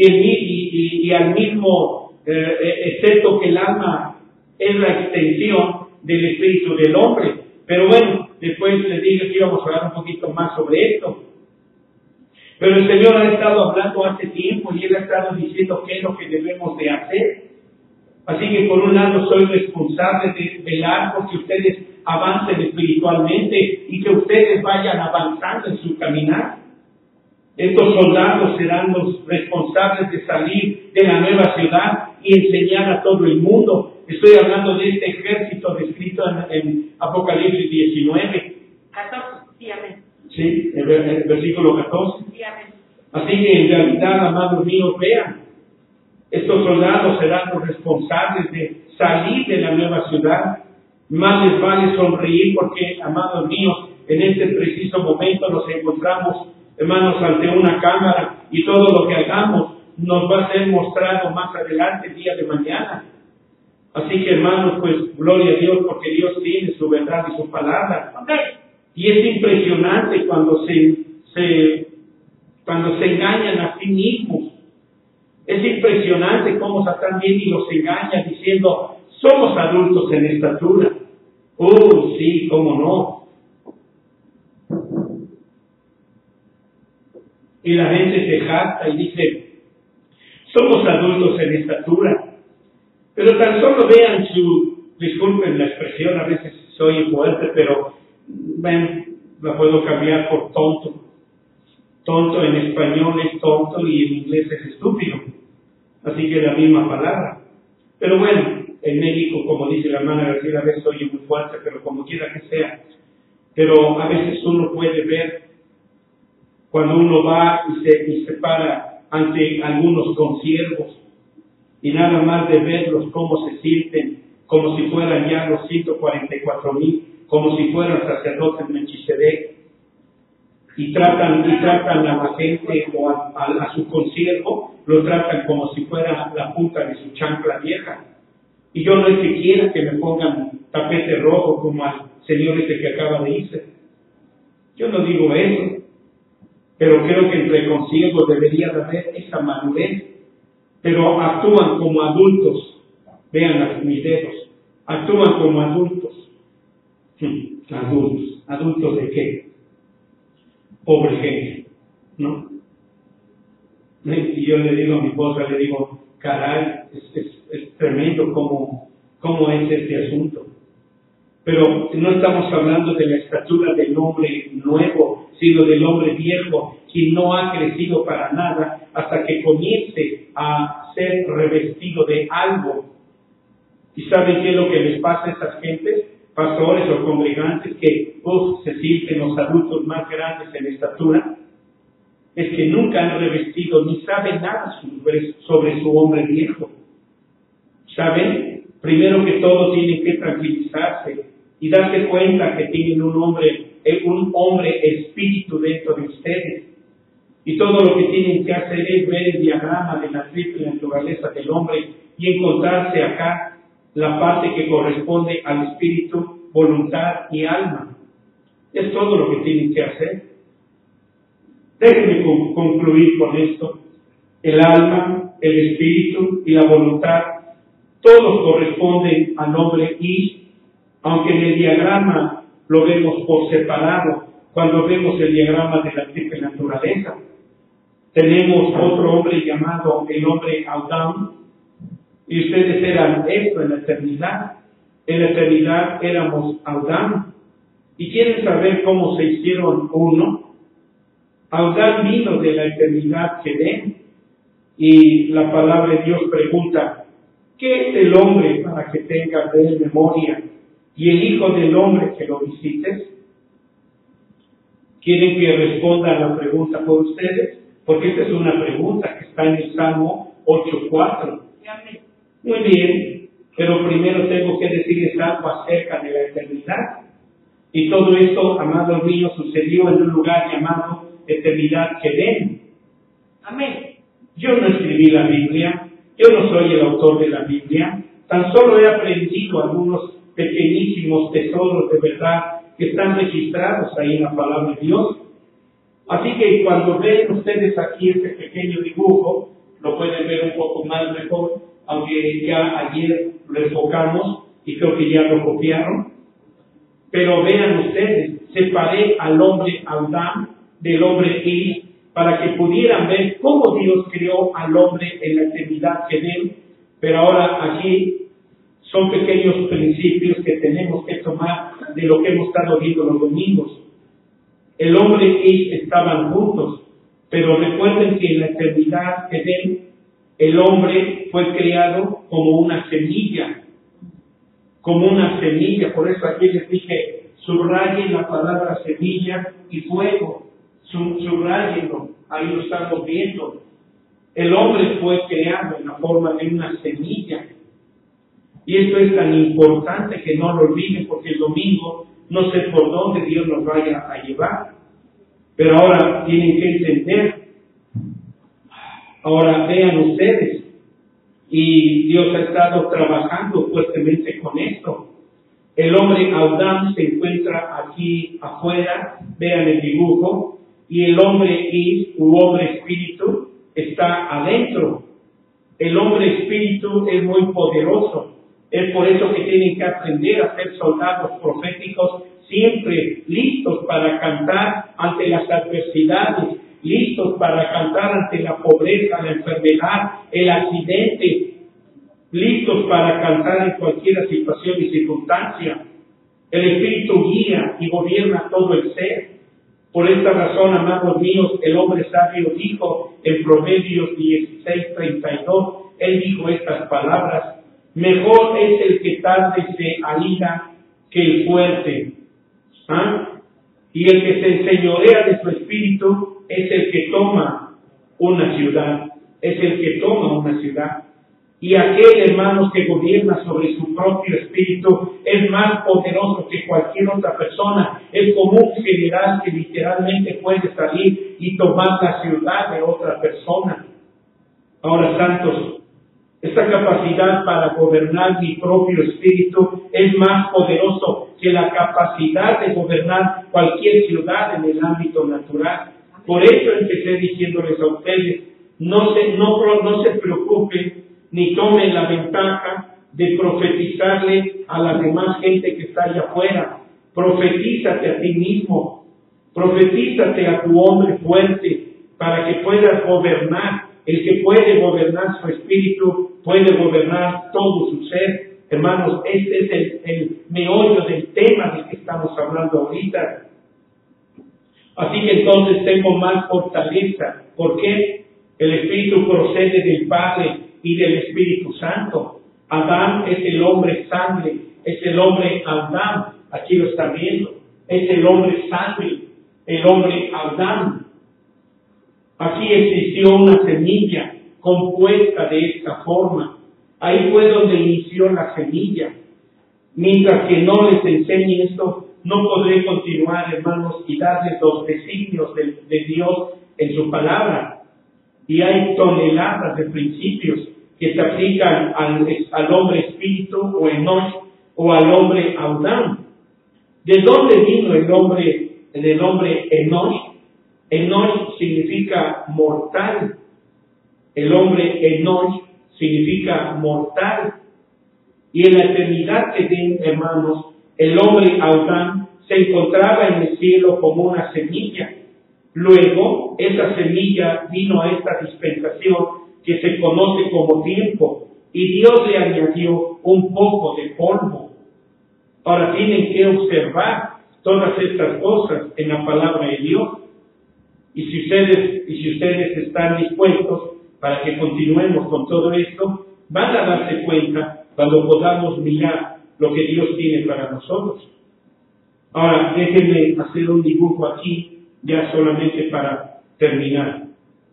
Y al mismo, excepto que el alma es la extensión del espíritu del hombre. Pero bueno, después les dije que íbamos a hablar un poquito más sobre esto. Pero el Señor ha estado hablando hace tiempo y Él ha estado diciendo qué es lo que debemos de hacer. Así que por un lado soy responsable de velar porque ustedes avancen espiritualmente y que ustedes vayan avanzando en su caminar. Estos soldados serán los responsables de salir de la nueva ciudad y enseñar a todo el mundo. Estoy hablando de este ejército descrito en Apocalipsis 19. 14, sí, amén. Sí, el versículo 14. Sí, amén. Así que en realidad, amados míos, vean, estos soldados serán los responsables de salir de la nueva ciudad. Más les vale sonreír porque, amados míos, en este preciso momento nos encontramos, hermanos, ante una cámara y todo lo que hagamos nos va a ser mostrado más adelante, el día de mañana. Así que, hermanos, pues, gloria a Dios porque Dios tiene su verdad y su palabra. Okay. Y es impresionante cuando se engañan a sí mismos. Es impresionante cómo Satán viene y los engaña diciendo, somos adultos en estatura. Sí, cómo no. Y la gente se jacta y dice, somos adultos en estatura. Pero tan solo vean disculpen la expresión, a veces soy fuerte, pero ven, la puedo cambiar por tonto. Tonto en español es tonto y en inglés es estúpido. Así que es la misma palabra. Pero bueno, en México, como dice la hermana García, a veces oye muy fuerte, pero como quiera que sea. Pero a veces uno puede ver cuando uno va y se para ante algunos consiervos y nada más de verlos cómo se sienten, como si fueran ya los 144,000, como si fueran sacerdotes Melquisedec. Y tratan a la gente o a su consiervo, lo tratan como si fuera la punta de su chancla vieja. Y yo no es que quiera que me pongan tapete rojo como al señor que acaba de irse. Yo no digo eso, pero creo que entre consiervos debería de haber esa madurez. Pero actúan como adultos. Vean mis dedos. Actúan como adultos. Adultos. ¿Adultos de qué? Pobre gente, ¿no? Y yo le digo a mi esposa, le digo, caray, es tremendo cómo es este asunto. Pero no estamos hablando de la estatura del hombre nuevo, sino del hombre viejo, quien no ha crecido para nada hasta que comience a ser revestido de algo. ¿Y saben qué es lo que les pasa a esas gentes? Pastores o congregantes que se sienten los adultos más grandes en estatura, es que nunca han revestido ni saben nada sobre su hombre viejo. ¿Saben? Primero que todo tienen que tranquilizarse y darse cuenta que tienen un hombre espíritu dentro de ustedes. Y todo lo que tienen que hacer es ver el diagrama de la triple naturaleza del hombre y encontrarse acá la parte que corresponde al espíritu, voluntad y alma. Es todo lo que tienen que hacer. Déjenme concluir con esto. El alma, el espíritu y la voluntad, todos corresponden al hombre y, aunque en el diagrama lo vemos por separado, cuando vemos el diagrama de la triple naturaleza, tenemos otro hombre llamado el hombre Adán, y ustedes eran esto en la eternidad. En la eternidad éramos Adán. ¿Y quieren saber cómo se hicieron uno? Adán vino de la eternidad que ven. Y la palabra de Dios pregunta, ¿qué es el hombre para que tenga de él memoria? ¿Y el hijo del hombre que lo visites? ¿Quieren que responda a la pregunta por ustedes? Porque esta es una pregunta que está en el Salmo 8:4. Muy bien, pero primero tengo que decirles algo acerca de la eternidad. Y todo esto, amados míos, sucedió en un lugar llamado eternidad que ven. Amén. Yo no escribí la Biblia, yo no soy el autor de la Biblia, tan solo he aprendido algunos pequeñísimos tesoros de verdad que están registrados ahí en la palabra de Dios. Así que cuando ven ustedes aquí este pequeño dibujo, lo pueden ver un poco más mejor, aunque ya ayer lo enfocamos y creo que ya lo copiaron. Pero vean ustedes, separé al hombre Adán del hombre Eve para que pudieran ver cómo Dios creó al hombre en la eternidad que ven. Pero ahora aquí son pequeños principios que tenemos que tomar de lo que hemos estado viendo los domingos. El hombre y Eve estaban juntos, pero recuerden que en la eternidad que ven, el hombre fue creado como una semilla. Como una semilla, por eso aquí les dije, subrayen la palabra semilla y fuego. Subrayenlo, ahí lo estamos viendo. El hombre fue creado en la forma de una semilla. Y esto es tan importante que no lo olviden, porque el domingo no sé por dónde Dios nos vaya a llevar. Pero ahora tienen que entender. Ahora vean ustedes. Y Dios ha estado trabajando fuertemente con esto. El hombre Adán se encuentra aquí afuera, vean el dibujo, y el hombre hombre espíritu está adentro. El hombre espíritu es muy poderoso. Es por eso que tienen que aprender a ser soldados proféticos, siempre listos para cantar ante las adversidades, listos para cantar ante la pobreza, la enfermedad, el accidente, listos para cantar en cualquier situación y circunstancia. El Espíritu guía y gobierna todo el ser. Por esta razón, amados míos, el hombre sabio dijo en Proverbios 16:32, él dijo estas palabras: mejor es el que tarde se alira que el fuerte. Y el que se enseñorea de su espíritu es el que toma una ciudad. Es el que toma una ciudad. Y aquel, hermanos, que gobierna sobre su propio espíritu es más poderoso que cualquier otra persona. Es como un general que literalmente puede salir y tomar la ciudad de otra persona. Ahora, santos, esta capacidad para gobernar mi propio espíritu es más poderoso que la capacidad de gobernar cualquier ciudad en el ámbito natural. Por eso empecé diciéndoles a ustedes, no se preocupen ni tomen la ventaja de profetizarle a la demás gente que está allá afuera. Profetízate a ti mismo, profetízate a tu hombre fuerte para que puedas gobernar. El que puede gobernar su espíritu puede gobernar todo su ser. Hermanos, este es el meollo del tema del que estamos hablando ahorita. Así que entonces tengo más fortaleza. ¿Por qué? El Espíritu procede del Padre y del Espíritu Santo. Adán es el hombre sangre, es el hombre Adán. Aquí lo está viendo. Es el hombre sangre, el hombre Adán. Aquí existió una semilla compuesta de esta forma. Ahí fue donde inició la semilla. Mientras que no les enseñe esto, no podré continuar, hermanos, y darles los designios de Dios en su palabra. Y hay toneladas de principios que se aplican al hombre espíritu o Enoch o al hombre Adán. ¿De dónde vino el nombre Enoch? Enoch significa mortal. El hombre Enoch significa mortal. Y en la eternidad que ven, hermanos, el hombre Adán se encontraba en el cielo como una semilla. Luego, esa semilla vino a esta dispensación que se conoce como tiempo, y Dios le añadió un poco de polvo. Ahora tienen que observar todas estas cosas en la palabra de Dios. Y si ustedes están dispuestos para que continuemos con todo esto, van a darse cuenta cuando podamos mirar lo que Dios tiene para nosotros. Ahora, déjenme hacer un dibujo aquí, ya solamente para terminar.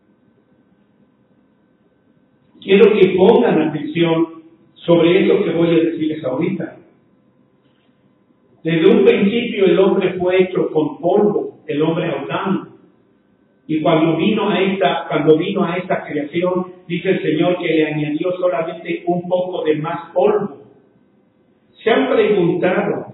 Quiero que pongan atención sobre esto que voy a decirles ahorita. Desde un principio el hombre fue hecho con polvo, el hombre Adán. Y cuando vino a esta creación, dice el Señor que le añadió solamente un poco de más polvo. Se han preguntado,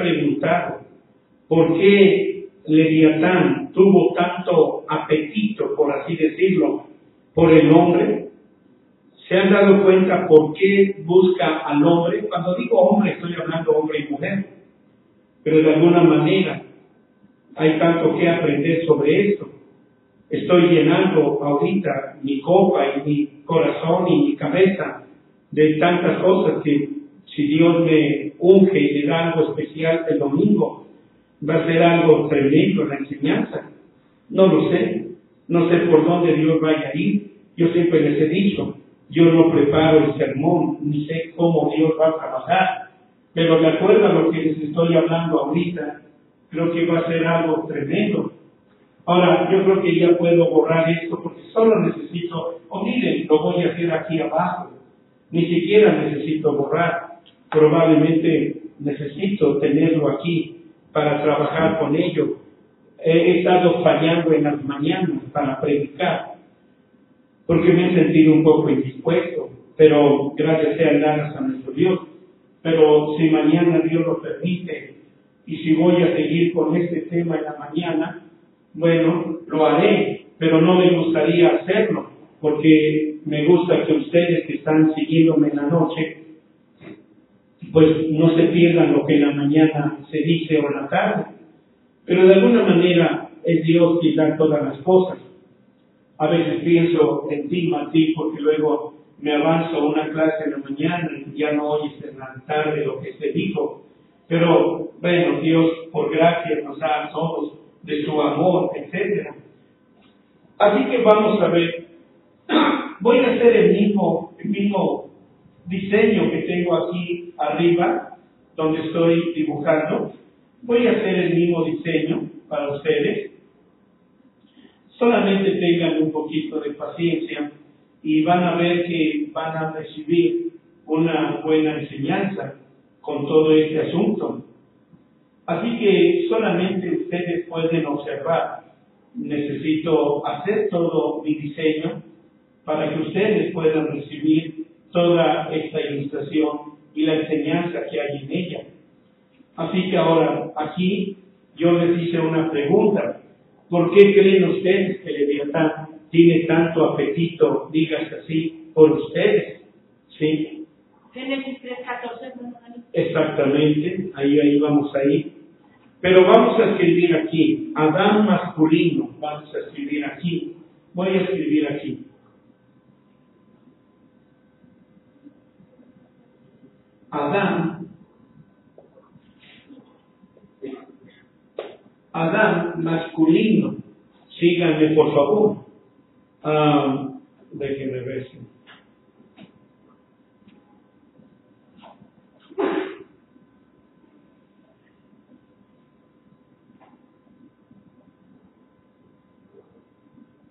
¿por qué Leviatán tuvo tanto apetito, por así decirlo, por el hombre? ¿Se han dado cuenta por qué busca al hombre? Cuando digo hombre, estoy hablando hombre y mujer. Pero de alguna manera hay tanto que aprender sobre esto. Estoy llenando ahorita mi copa y mi corazón y mi cabeza de tantas cosas que si Dios me unge y le da algo especial el domingo, va a ser algo tremendo en la enseñanza. No lo sé. No sé por dónde Dios vaya a ir. Yo siempre les he dicho, yo no preparo el sermón, ni sé cómo Dios va a trabajar. Pero de acuerdo a lo que les estoy hablando ahorita, creo que va a ser algo tremendo. Ahora, yo creo que ya puedo borrar esto porque solo necesito, miren, lo voy a hacer aquí abajo. Ni siquiera necesito borrar. Probablemente necesito tenerlo aquí para trabajar con ello. He estado fallando en las mañanas para predicar porque me he sentido un poco indispuesto, pero gracias sean dadas a nuestro Dios. Pero si mañana Dios lo permite y si voy a seguir con este tema en la mañana, bueno, lo haré, pero no me gustaría hacerlo, porque me gusta que ustedes que están siguiéndome en la noche, pues no se pierdan lo que en la mañana se dice o en la tarde. Pero de alguna manera es Dios quien da todas las cosas. A veces pienso en ti, Martí, porque luego me avanzo a una clase en la mañana y ya no oyes en la tarde lo que se dijo. Pero, bueno, Dios por gracia nos da a todos de su amor, etc. Así que vamos a ver. Voy a hacer el mismo diseño que tengo aquí arriba, donde estoy dibujando. Voy a hacer el mismo diseño para ustedes. Solamente tengan un poquito de paciencia y van a ver que van a recibir una buena enseñanza con todo este asunto. Así que solamente ustedes pueden observar. Necesito hacer todo mi diseño para que ustedes puedan recibir toda esta ilustración y la enseñanza que hay en ella. Así que ahora, aquí yo les hice una pregunta. ¿Por qué creen ustedes que Leviatán tiene tanto apetito, dígase así, por ustedes? ¿Sí? Génesis 3:14. Exactamente, ahí vamos ahí. Pero vamos a escribir aquí, Adán masculino, vamos a escribir aquí. Voy a escribir aquí. Adán masculino. Síganme, por favor. Déjenme ver si.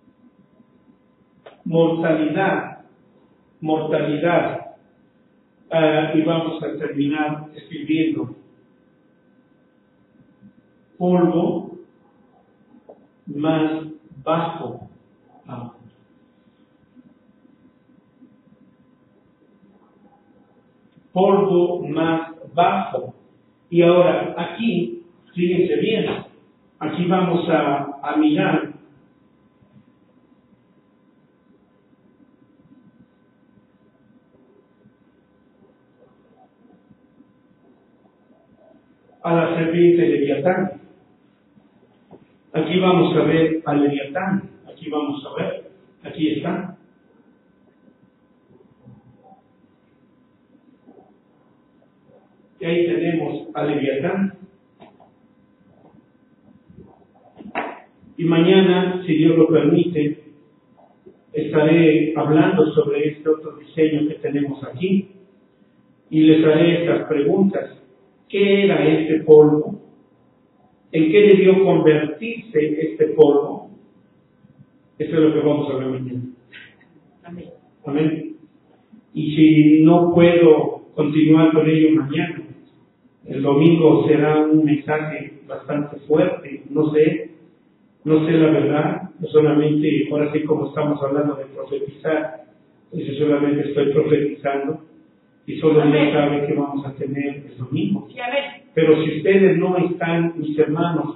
Mortalidad. y vamos a terminar escribiendo polvo más bajo. Polvo más bajo. Y ahora aquí, fíjense bien, aquí vamos a mirar a la serpiente Leviatán. Aquí vamos a ver al Leviatán. Aquí vamos a ver. Aquí está. Y ahí tenemos al Leviatán. Y mañana, si Dios lo permite, estaré hablando sobre este otro diseño que tenemos aquí. Y les haré estas preguntas. ¿Qué era este polvo? ¿En qué debió convertirse este polvo? Eso es lo que vamos a ver mañana. Amén. Amén. Y si no puedo continuar con ello mañana, el domingo será un mensaje bastante fuerte. No sé la verdad. No solamente, ahora sí como estamos hablando de profetizar, pues yo solamente estoy profetizando. Y solo Dios sabe que vamos a tener el domingo. Pero si ustedes no están, mis hermanos,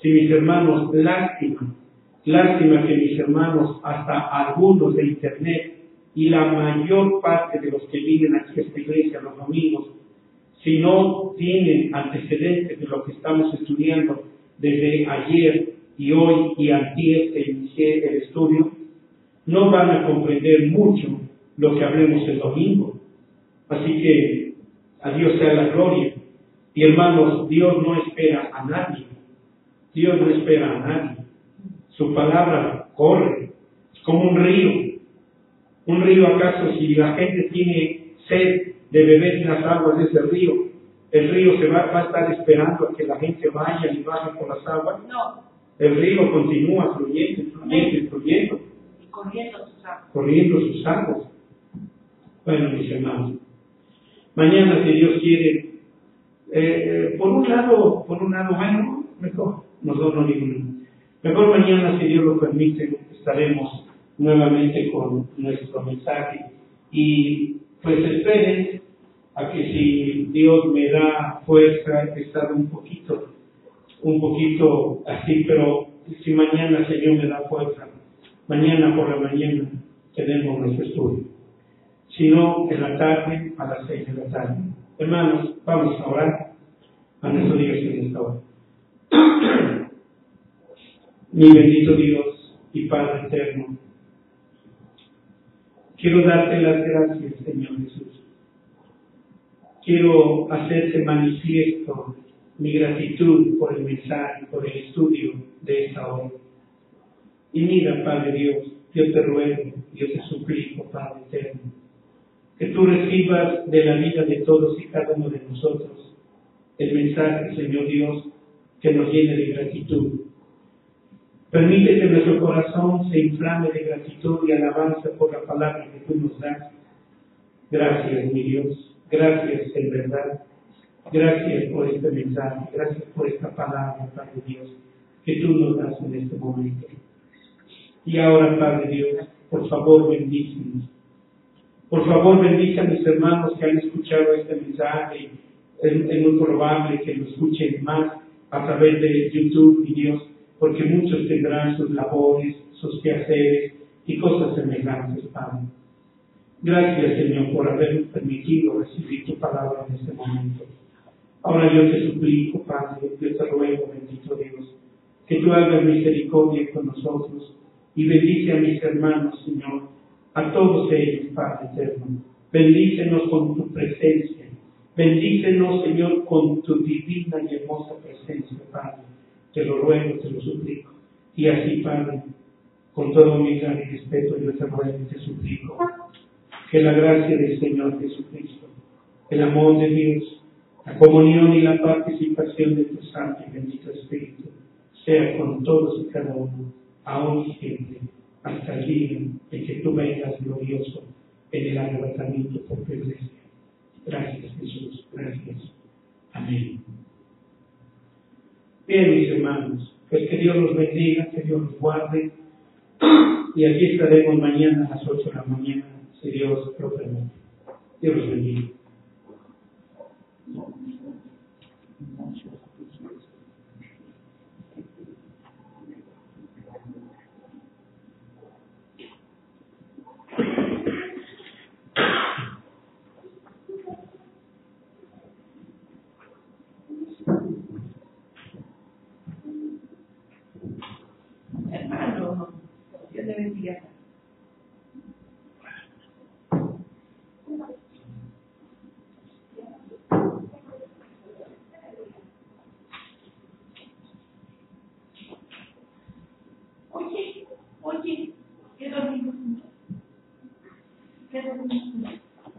lástima que mis hermanos, hasta algunos de internet y la mayor parte de los que vienen aquí a esta iglesia los domingos, si no tienen antecedentes de lo que estamos estudiando desde ayer y hoy y antier que inicié el estudio, no van a comprender mucho lo que hablemos el domingo. Así que a Dios sea la gloria. Y hermanos, Dios no espera a nadie. Dios no espera a nadie. Su palabra corre. Es como un río. Un río, ¿acaso si la gente tiene sed de beber las aguas de ese río, el río se va a estar esperando a que la gente vaya y baje por las aguas? No. El río continúa fluyendo. Y corriendo sus aguas. Corriendo sus aguas. Bueno, mis hermanos, mañana, si Dios quiere, por un lado, bueno, mejor no digo nada. Mejor mañana, si Dios lo permite, estaremos nuevamente con nuestro mensaje. Y pues esperen a que si Dios me da fuerza, estar un poquito así, pero si mañana el Señor me da fuerza, mañana por la mañana tenemos nuestro estudio. Si no, en la tarde, a las 6 de la tarde. Hermanos, vamos a orar a nuestro Dios en esta hora. Mi bendito Dios y Padre eterno, quiero darte las gracias, Señor Jesús. Quiero hacerte manifiesto mi gratitud por el mensaje, por el estudio de esta hora. Y mira, Padre Dios, yo te ruego, yo te suplico, Padre eterno, que tú recibas de la vida de todos y cada uno de nosotros el mensaje, Señor Dios, que nos llene de gratitud. Permite que nuestro corazón se inflame de gratitud y alabanza por la palabra que tú nos das. Gracias, mi Dios. Gracias, en verdad. Gracias por este mensaje. Gracias por esta palabra, Padre Dios, que tú nos das en este momento. Y ahora, Padre Dios, por favor, bendícenos. Por favor, bendice a mis hermanos que han escuchado este mensaje. Es muy probable que lo escuchen más a través de YouTube, mi Dios, porque muchos tendrán sus labores, sus quehaceres y cosas semejantes, Padre. Gracias, Señor, por habernos permitido recibir tu palabra en este momento. Ahora yo te suplico, Padre, yo te ruego, bendito Dios, que tú hagas misericordia con nosotros y bendice a mis hermanos, Señor, a todos ellos, Padre eterno. Bendícenos con tu presencia. Bendícenos, Señor, con tu divina y hermosa presencia, Padre. Te lo ruego, te lo suplico. Y así, Padre, con todo humildad y respeto, yo te ruego y te suplico que la gracia del Señor Jesucristo, el amor de Dios, la comunión y la participación de tu Santo y bendito Espíritu sea con todos y cada uno, aún y siempre, hasta el día en que tú vengas glorioso en el arrebatamiento por tu iglesia. Gracias, Jesús. Gracias. Amén. Bien, mis hermanos, pues que Dios los bendiga, que Dios los guarde. Y aquí estaremos mañana a las 8 de la mañana, si Dios lo permite. Dios los bendiga. Hermano, Dios le bendiga.